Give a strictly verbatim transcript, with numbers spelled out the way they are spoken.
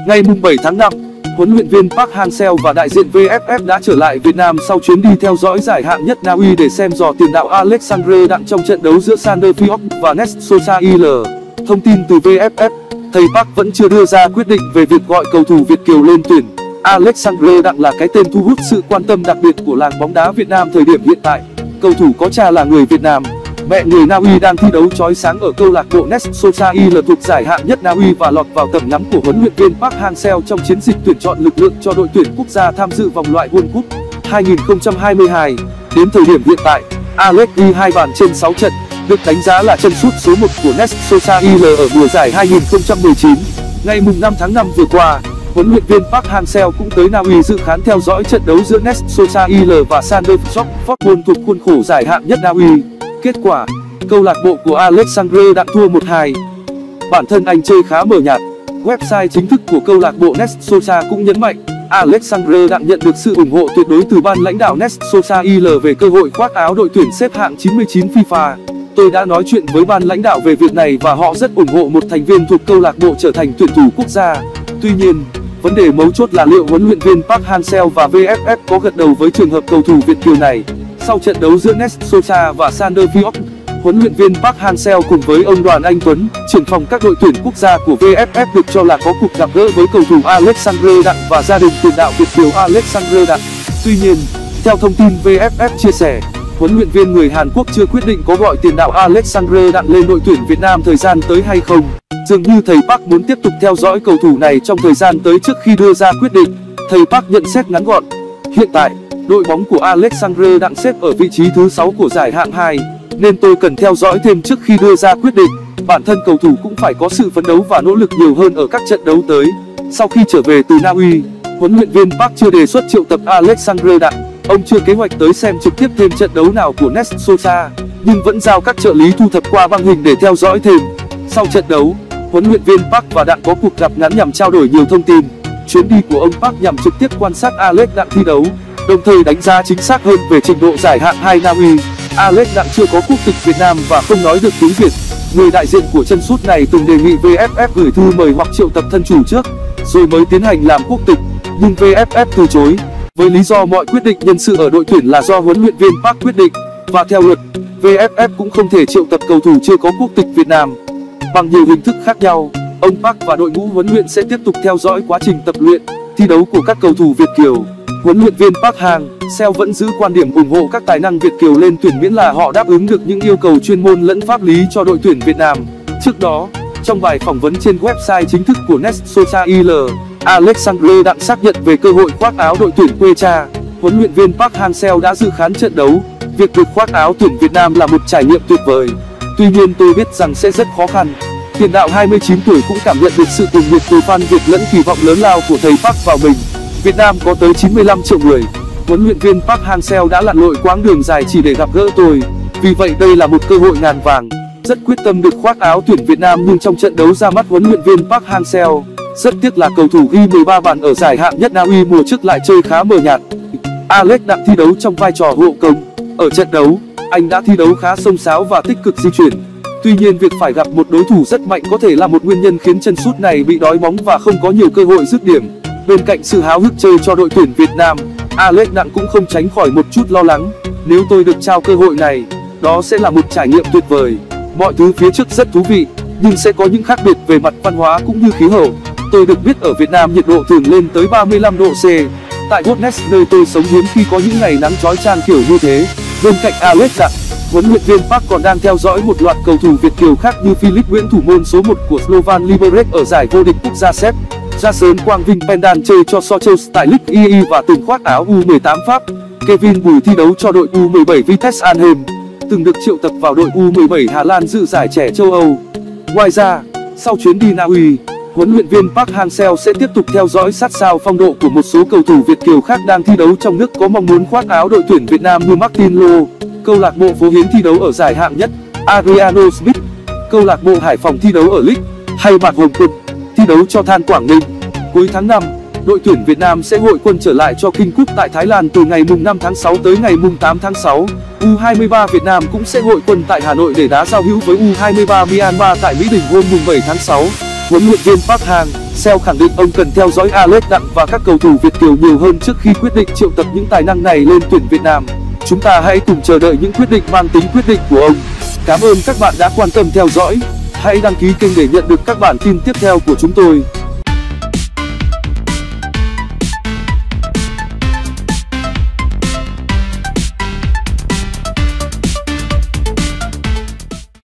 Ngày bảy tháng năm, huấn luyện viên Park Hang-seo và đại diện vê ép ép đã trở lại Việt Nam sau chuyến đi theo dõi giải hạng nhất Na Uy để xem dò tiền đạo Alexandre Đặng trong trận đấu giữa Sander Fiok và Nest Sosail. Thông tin từ vê ép ép, thầy Park vẫn chưa đưa ra quyết định về việc gọi cầu thủ Việt kiều lên tuyển. Alexandre Đặng là cái tên thu hút sự quan tâm đặc biệt của làng bóng đá Việt Nam thời điểm hiện tại. Cầu thủ có cha là người Việt Nam, mẹ người Na Uy đang thi đấu chói sáng ở câu lạc bộ Nest Sosail thuộc giải hạng nhất Na Uy và lọt vào tầm ngắm của huấn luyện viên Park Hang-seo trong chiến dịch tuyển chọn lực lượng cho đội tuyển quốc gia tham dự vòng loại World Cup hai không hai hai. Đến thời điểm hiện tại, Alex ghi hai bàn trên sáu trận, được đánh giá là chân sút số một của Nest Sosail ở mùa giải hai không một chín. Ngày năm tháng năm vừa qua, huấn luyện viên Park Hang-seo cũng tới Na Uy dự khán theo dõi trận đấu giữa Nest Sosail và Sander Fiok thuộc khuôn khổ giải hạng nhất Na Uy. Kết quả, câu lạc bộ của Alexandre Đặng thua một hai. Bản thân anh chơi khá mờ nhạt. Website chính thức của câu lạc bộ Nest Sosa cũng nhấn mạnh, Alexandre Đặng nhận được sự ủng hộ tuyệt đối từ ban lãnh đạo Nest Sosail về cơ hội khoác áo đội tuyển xếp hạng chín mươi chín FIFA. Tôi đã nói chuyện với ban lãnh đạo về việc này và họ rất ủng hộ một thành viên thuộc câu lạc bộ trở thành tuyển thủ quốc gia. Tuy nhiên, vấn đề mấu chốt là liệu huấn luyện viên Park Hang-seo và vê ép ép có gật đầu với trường hợp cầu thủ Việt kiều này. Sau trận đấu giữa Nest Sosa và Sander Fiok, huấn luyện viên Park Hang-seo cùng với ông Đoàn Anh Tuấn, trưởng phòng các đội tuyển quốc gia của vê ép ép được cho là có cuộc gặp gỡ với cầu thủ Alexandre Đặng và gia đình tiền đạo Việt kiều Alexandre Đặng. Tuy nhiên, theo thông tin vê ép ép chia sẻ, huấn luyện viên người Hàn Quốc chưa quyết định có gọi tiền đạo Alexandre Đặng lên đội tuyển Việt Nam thời gian tới hay không. Dường như thầy Park muốn tiếp tục theo dõi cầu thủ này trong thời gian tới trước khi đưa ra quyết định. Thầy Park nhận xét ngắn gọn: hiện tại, đội bóng của Alexandre Đặng xếp ở vị trí thứ sáu của giải hạng hai, nên tôi cần theo dõi thêm trước khi đưa ra quyết định. Bản thân cầu thủ cũng phải có sự phấn đấu và nỗ lực nhiều hơn ở các trận đấu tới. Sau khi trở về từ Na Uy, huấn luyện viên Park chưa đề xuất triệu tập Alexandre Đặng. Ông chưa kế hoạch tới xem trực tiếp thêm trận đấu nào của Nest Sosa, nhưng vẫn giao các trợ lý thu thập qua băng hình để theo dõi thêm. Sau trận đấu, huấn luyện viên Park và Đặng có cuộc gặp ngắn nhằm trao đổi nhiều thông tin. Chuyến đi của ông Park nhằm trực tiếp quan sát Alex Đặng thi đấu, đồng thời đánh giá chính xác hơn về trình độ giải hạng hai Na Uy. Alex Đặng chưa có quốc tịch Việt Nam và không nói được tiếng Việt. Người đại diện của chân sút này từng đề nghị vê ép ép gửi thư mời hoặc triệu tập thân chủ trước, rồi mới tiến hành làm quốc tịch, nhưng vê ép ép từ chối, với lý do mọi quyết định nhân sự ở đội tuyển là do huấn luyện viên Park quyết định, và theo luật, vê ép ép cũng không thể triệu tập cầu thủ chưa có quốc tịch Việt Nam. Bằng nhiều hình thức khác nhau, ông Park và đội ngũ huấn luyện sẽ tiếp tục theo dõi quá trình tập luyện, thi đấu của các cầu thủ Việt kiều. Huấn luyện viên Park Hang-seo vẫn giữ quan điểm ủng hộ các tài năng Việt kiều lên tuyển miễn là họ đáp ứng được những yêu cầu chuyên môn lẫn pháp lý cho đội tuyển Việt Nam. Trước đó, trong bài phỏng vấn trên website chính thức của Nest Sosail, Alexandre Đặng xác nhận về cơ hội khoác áo đội tuyển quê cha. Huấn luyện viên Park Hang-seo đã dự khán trận đấu. Việc được khoác áo tuyển Việt Nam là một trải nghiệm tuyệt vời. Tuy nhiên tôi biết rằng sẽ rất khó khăn. Tiền đạo hai mươi chín tuổi cũng cảm nhận được sự cuồng nhiệt từ fan Việt lẫn kỳ vọng lớn lao của thầy Park vào mình. Việt Nam có tới chín mươi lăm triệu người. Huấn luyện viên Park Hang-seo đã lặn lội quãng đường dài chỉ để gặp gỡ tôi. Vì vậy đây là một cơ hội ngàn vàng. Rất quyết tâm được khoác áo tuyển Việt Nam, nhưng trong trận đấu ra mắt huấn luyện viên Park Hang-seo, rất tiếc là cầu thủ ghi mười ba bàn ở giải hạng nhất Na Uy mùa trước lại chơi khá mờ nhạt. Alex Đặng thi đấu trong vai trò hộ công. Ở trận đấu, anh đã thi đấu khá xông xáo và tích cực di chuyển. Tuy nhiên, việc phải gặp một đối thủ rất mạnh có thể là một nguyên nhân khiến chân sút này bị đói bóng và không có nhiều cơ hội dứt điểm. Bên cạnh sự háo hức chơi cho đội tuyển Việt Nam, Alex Đặng cũng không tránh khỏi một chút lo lắng. Nếu tôi được trao cơ hội này, đó sẽ là một trải nghiệm tuyệt vời. Mọi thứ phía trước rất thú vị, nhưng sẽ có những khác biệt về mặt văn hóa cũng như khí hậu. Tôi được biết ở Việt Nam nhiệt độ thường lên tới ba mươi lăm độ C. Tại Wotnest, nơi tôi sống, hiếm khi có những ngày nắng chói chang kiểu như thế. Bên cạnh Alex Đặng, huấn luyện viên Park còn đang theo dõi một loạt cầu thủ Việt kiều khác như Philip Nguyễn, thủ môn số một của Slovan Liberec ở giải vô địch quốc gia séc, Jason Quang Vinh Pendan chơi cho Sochaux tại Ligue một và từng khoác áo U mười tám Pháp, Kevin Bùi thi đấu cho đội U mười bảy Vitesse Arnhem, từng được triệu tập vào đội U mười bảy Hà Lan dự giải trẻ châu Âu. Ngoài ra, sau chuyến đi Na Uy, huấn luyện viên Park Hang-seo sẽ tiếp tục theo dõi sát sao phong độ của một số cầu thủ Việt kiều khác đang thi đấu trong nước có mong muốn khoác áo đội tuyển Việt Nam như Martin Lô, câu lạc bộ Phố Hiến thi đấu ở giải hạng nhất, Adriano Smith, câu lạc bộ Hải Phòng thi đấu ở League, hay Mạc Hồng Quân thi đấu cho Than Quảng Ninh. Cuối tháng năm, đội tuyển Việt Nam sẽ hội quân trở lại cho King Cup tại Thái Lan từ ngày năm tháng sáu tới ngày tám tháng sáu. U hai mươi ba Việt Nam cũng sẽ hội quân tại Hà Nội để đá giao hữu với U hai mươi ba Myanmar tại Mỹ Đình hôm bảy tháng sáu. Huấn luyện viên Park Hang-seo khẳng định ông cần theo dõi Alex Đặng và các cầu thủ Việt kiều nhiều hơn trước khi quyết định triệu tập những tài năng này lên tuyển Việt Nam. Chúng ta hãy cùng chờ đợi những quyết định mang tính quyết định của ông. Cảm ơn các bạn đã quan tâm theo dõi. Hãy đăng ký kênh để nhận được các bản tin tiếp theo của chúng tôi.